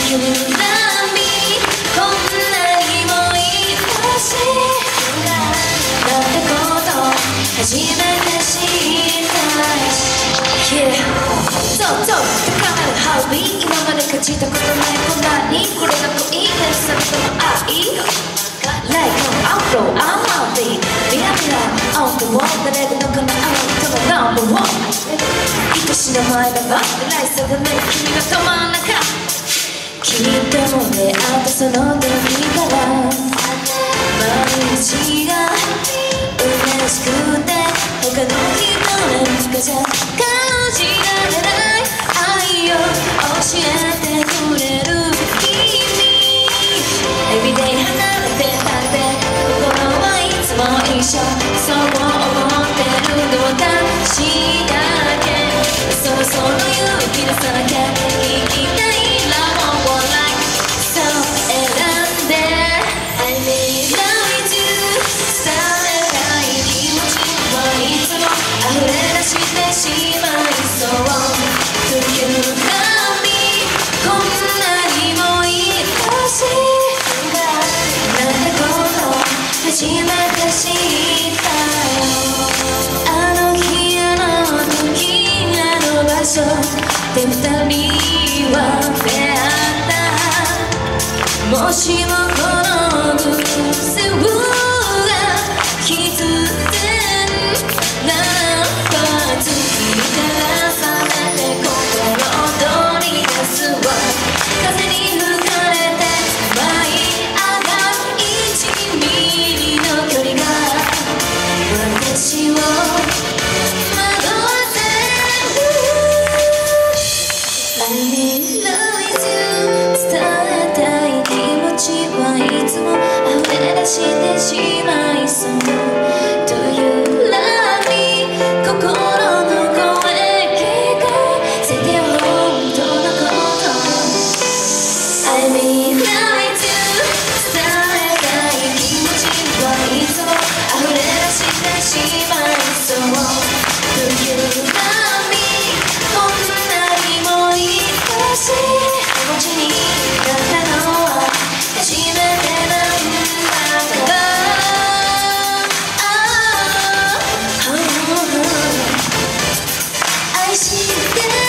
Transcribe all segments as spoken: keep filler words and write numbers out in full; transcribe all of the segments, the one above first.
初めて知った、yeah、そうそう高まるハービー、今まで感じたことないこんなにこれが恋、熱されたの愛 Like an outlaw, I'm out there ミラミラ on the wall 誰がのかなあなたの number one 愛しい名前だが来世がね君が止まらなかきっとも出会ったその時から毎日が嬉しくて他の人なんかじゃ感じられない愛を教えてくれる君 Everyday 離れてたって心はいつも一緒そう思ってるの私だけそろそろ勇気出さなきゃ生きたい Love or life そう選んで I need love with you 伝えたい気持ちはいつも溢れ出してしまいそう Do you love me こんなにも愛しいんだなんてこと初めて知ったよあの日あの時あの場所で二人は出会ったもしもこの偶然が気づいてならば月から覚めて心躍り出すわ風に吹かれて舞い上がるいちミリの距離が私を惑わせる I need love with you 伝えたい気持ちはいつも溢れ出してしまいそう Do you love me 心の声聞かせてよ本当のこと I need love with you 伝えたい気持ちはいつも溢れ出してしまいそう Do you love me こんなにも愛しい気持ちになったのは初めてなんだから愛してる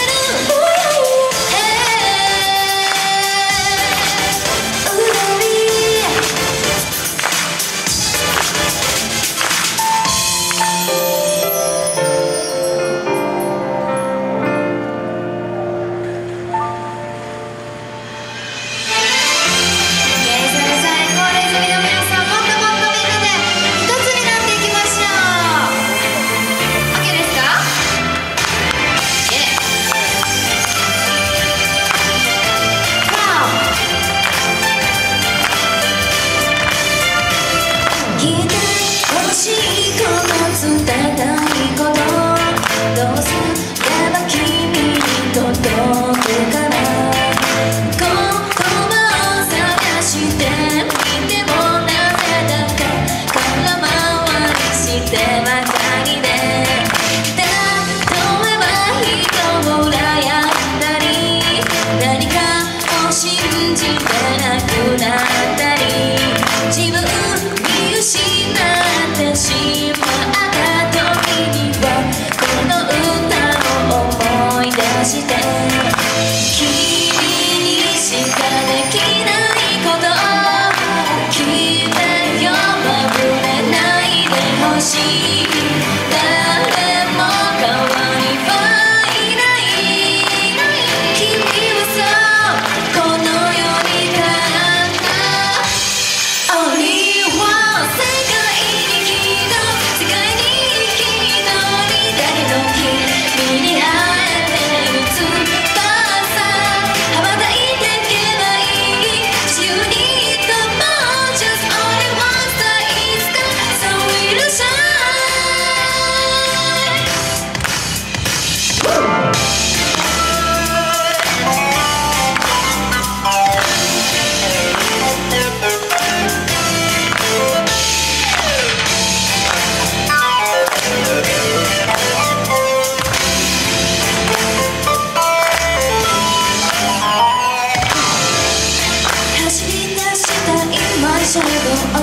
ずっと最後